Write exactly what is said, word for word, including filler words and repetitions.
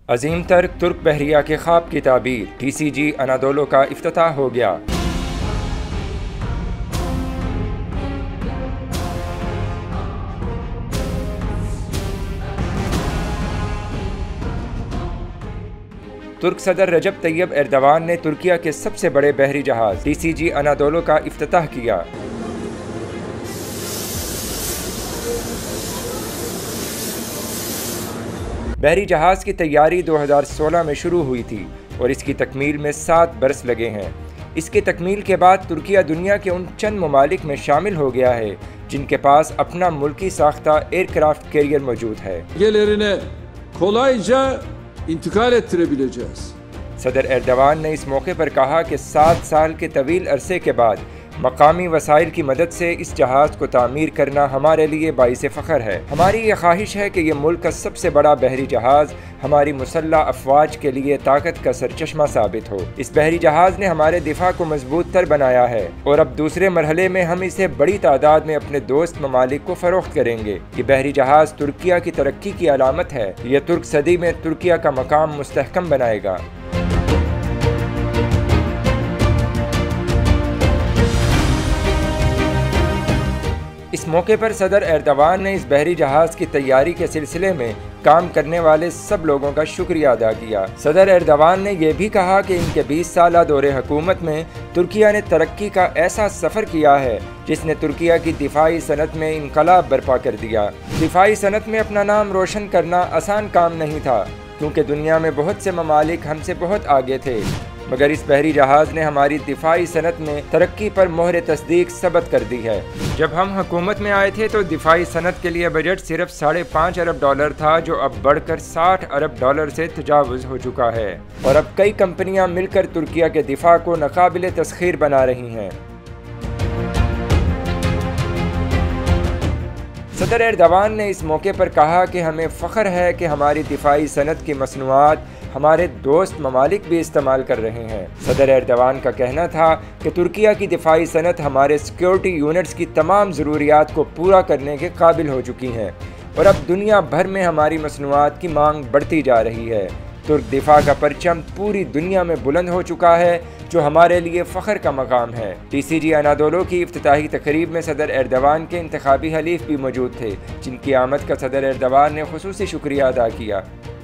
عظیم تر ترک بحریہ کے خواب کی تعبیر، ٹی سی جی انادولو کا افتتاح ہو گیا۔ ترک صدر رجب طیب ایردوان نے ترکیہ کے سب سے بڑے بحری جہاز ٹی سی جی انادولو کا افتتاح کیا۔ بحری جہاز کی تیاری دو ہزار سولہ میں شروع ہوئی تھی اور اس کی تکمیل میں سات برس لگے ہیں۔ اس کی تکمیل کے بعد ترکیہ دنیا کے ان چند ممالک میں شامل ہو گیا ہے جن کے پاس اپنا ملکی ساختہ ایئر کرافٹ کیریئر موجود ہے۔ انتقال ettirebileceğiz۔ صدر ایردوان نے اس موقع پر کہا کہ سات سال کے طویل عرصے کے بعد مقامی وسائل کی مدد سے اس جہاز کو تعمیر کرنا ہمارے لیے باعث فخر ہے۔ ہماری یہ خواہش ہے کہ یہ ملک کا سب سے بڑا بحری جہاز ہماری مسلح افواج کے لیے طاقت کا سرچشمہ ثابت ہو۔ اس بحری جہاز نے ہمارے دفاع کو مضبوط تر بنایا ہے اور اب دوسرے مرحلے میں ہم اسے بڑی تعداد میں اپنے دوست ممالک کو فروخت کریں گے۔ یہ بحری جہاز ترکیہ کی ترقی کی علامت ہے۔ یہ ترک صدی میں ترکیہ کا مقام مستحکم بنائے گا۔ اس موقع پر صدر ایردوان نے اس بحری جہاز کی تیاری کے سلسلے میں کام کرنے والے سب لوگوں کا شکریہ ادا کیا۔ صدر ایردوان نے یہ بھی کہا کہ ان کے بیس سالہ دور حکومت میں ترکیہ نے ترقی کا ایسا سفر کیا ہے جس نے ترکیہ کی دفاعی صنعت میں انقلاب برپا کر دیا۔ دفاعی صنعت میں اپنا نام روشن کرنا آسان کام نہیں تھا کیونکہ دنیا میں بہت سے ممالک ہم سے بہت آگے تھے، مگر اس بحری جہاز نے ہماری دفاعی صنعت میں ترقی پر مہر تصدیق ثبت کر دی ہے۔ جب ہم حکومت میں آئے تھے تو دفاعی صنعت کے لیے بجٹ صرف ساڑھے پانچ ارب ڈالر تھا، جو اب بڑھ کر ساٹھ ارب ڈالر سے تجاوز ہو چکا ہے، اور اب کئی کمپنیاں مل کر ترکیہ کے دفاع کو ناقابل تسخیر بنا رہی ہیں۔ صدر ایردوان نے اس موقع پر کہا کہ ہمیں فخر ہے کہ ہماری دفاعی صنعت کی مصنوعات ہمارے دوست ممالک بھی استعمال کر رہے ہیں۔ صدر ایردوان کا کہنا تھا کہ ترکیہ کی دفاعی صنعت ہمارے سیکیورٹی یونٹس کی تمام ضروریات کو پورا کرنے کے قابل ہو چکی ہیں اور اب دنیا بھر میں ہماری مصنوعات کی مانگ بڑھتی جا رہی ہے۔ ترک دفاع کا پرچم پوری دنیا میں بلند ہو چکا ہے، جو ہمارے لیے فخر کا مقام ہے۔ ٹی سی جی انادولو کی افتتاحی تقریب میں صدر ایردوان کے انتخابی حلیف بھی موجود تھے، جن کی آمد کا صدر ایردوان نے خصوصی شکریہ ادا کیا۔